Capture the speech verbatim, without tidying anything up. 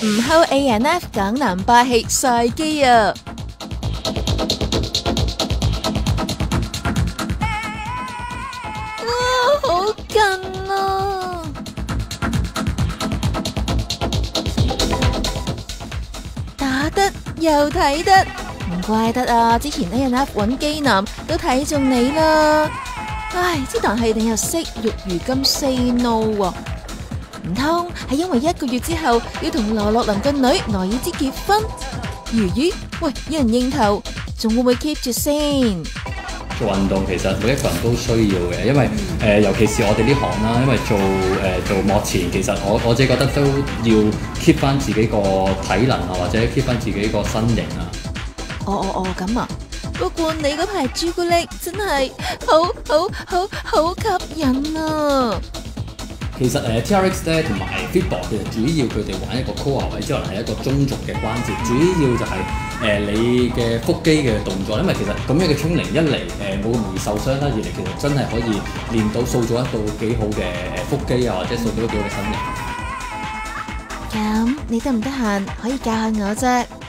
唔後 A N F 港男霸氣晒機啊！哇，好近啊！打得又睇得，唔怪得啊！之前 A N F 揾基男都睇中你啦。唉，之但係你又識玉如金 say no 喎，唔通係因為一個月之後要同羅樂林個女羅爾茲結婚？如魚，喂，有人應頭，仲會唔會 keep 住先？ 做運動其實每一個人都需要嘅，因為誒、呃、尤其是我哋呢行啦，因為做誒、呃、做幕前，其實我我自己覺得都要 keep 翻自己個體能啊，或者 keep 翻自己個身形啊。 哦哦哦，咁啊！不過你嗰排朱古力真係好好好好吸引啊！ 其實誒、呃、T R X 咧同埋 Fitbod 其實主要佢哋玩一個 core 位之後係一個中軸嘅關節，主要就係、是、誒、呃、你嘅腹肌嘅動作，因為其實咁樣嘅 training一嚟誒冇咁容易受傷啦，二嚟其實真係可以練到塑造一道幾好嘅誒腹肌啊，或者塑造到幾好嘅身形。 咁你得唔得閒可以教下我啫？